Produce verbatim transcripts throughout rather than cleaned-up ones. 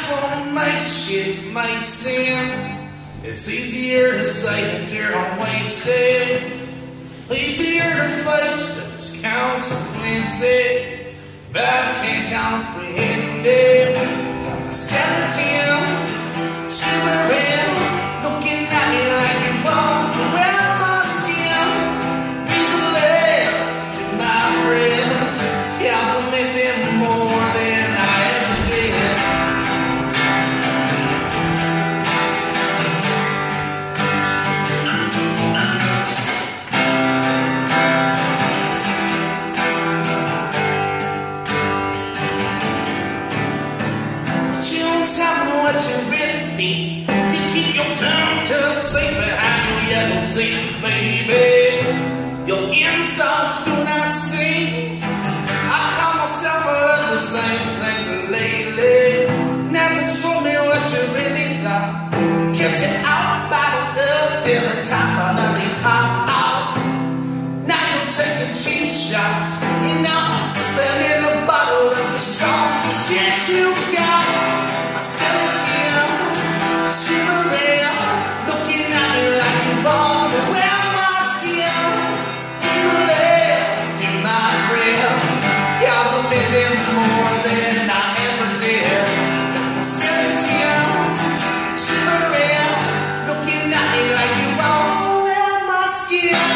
just wanna make shit make sense. It's easier to say if they're unwasted, easier to face those consequences that I can't comprehend it. Got my skeleton shivering, looking at me like you want to wear my skin. Weasel to my friends, compliment them more than I ever did. But you don't tell me what you really think. You keep your tongue tucked safe behind your yellow teeth, baby. Your insults do not sting. I call myself a lot of the same things lately. Never told me what you really thought. Kept it out, bottled up till the top finally popped out. Now you're taking cheap shots. You know, selling a bottle of the strongest shit you got. My skeleton shivering, looking at me like you want to wear my skin. To my friends, compliment them more than I ever did. My skeleton shivering, looking at me like you want to wear my skin.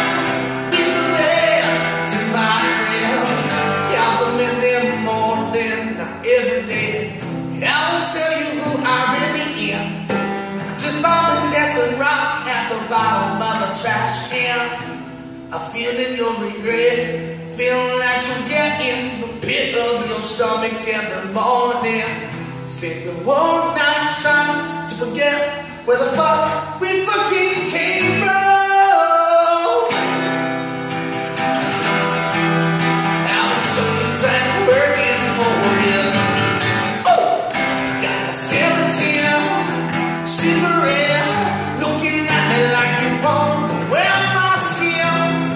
To my friends, compliment them more than I ever did. I'll tell you who I really am. Just falling guessing rock at the bottom of a trash can. I feel in your regret, feeling like you're getting the pit of your stomach every morning. Spend the whole night trying to forget where the fuck we fucking came from. Now the something's ain't working for you. Oh, got a skeleton shivering, looking at me like you want to wear my skin.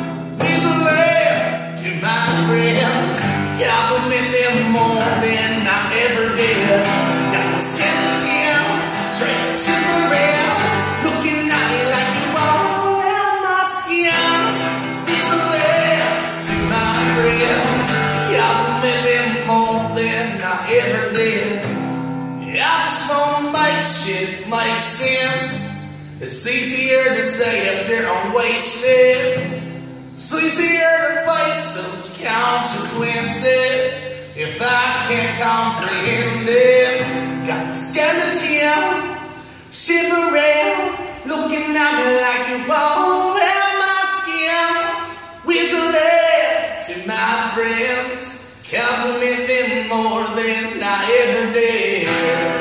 My friends, compliment them more than I ever did. Got my skeleton straight shivering, looking at me like you want to wear my skin. Easily to my friends, compliment them more than I ever did. I just wanna make shit make sense. It's easier to say if they're unwasted. It's easier to face those consequences if I can't comprehend it. Got my skeleton shivering, looking at me like you want to wear my skin. Weasel to my friends, compliment them more than I ever did.